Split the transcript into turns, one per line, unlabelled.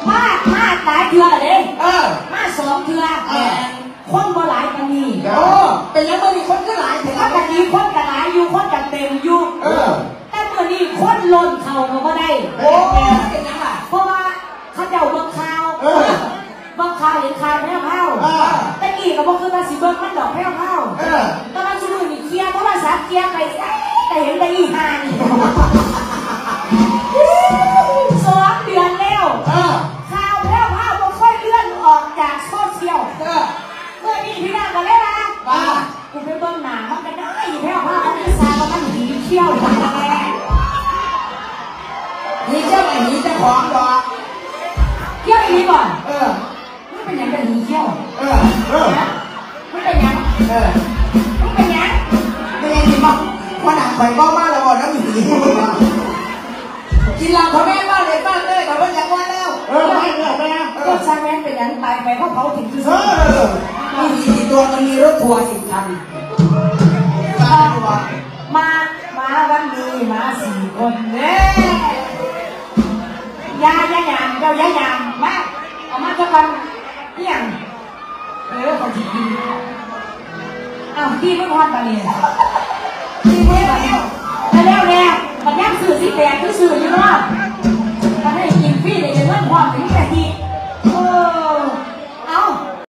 มาหลายเทื่อเลยมา2 เทื่อคนบ่หลายกันนี่
เป็นยังไม่มีคนก็หลายถึง
กันนี้คนกันหลายอยู่คนกันเต็มอยู่แต่เมื่อนี้คนล้นเข่าก็ได้
เป็นยังไง
เพราะว่าเขาเจ้าเบิ่งข่าวเห็นข่าวแพ้วเผาแต่กี้ก็บอกคือว่าสิเบิ่งมันดอกแพ้วเผาตอนนั้นชุดนี้เคลียร์เพราะว่าสาเคลียร์ไปแต่เห็นได้อีห่านี่2 เดือนแล้วข่าวแพ้วเผาบ่ค่อยเลื่อนออกจากโซเชียลเมื่อนี้พี่น้องกันเลยนะกูไปเบิ่งหนังมันกันได้แพ้วเผาเขาจะซาว่ามันหีเขี้ยว
นี่เจ้าไหนนี่เจ้าของดอก
เขี้ยวอีกก่อนไม่เป็นยังเป็นหีเขี้ยวไม่เป็นยังไม่เป็นยัง
ไม่ยังกินบ้างว่าหนังไข่บ้ามาแล้วบอกน้ำหีกินลำเขาแม่บ้านเลยบ้านเลยแต่ว่าอยากว่าแล้ว
ไม่เหนื่อยไปนะก็ชาแมนเป็นยังตายไปเพราะเขาถึงที่สุด
มีกี่ตัวมันมีรถทัวร์10 คัน
มาวันนี้มา4 คนเนี่ยยามเจ้ายามมาเอามาสักวันเที่ยงเขาจีบที่เพิ่งทอดมาเนี่ยที่เพิ่งมาแล้วมันย่างสื่อสิแดงคือสื่ออยู่เนาะ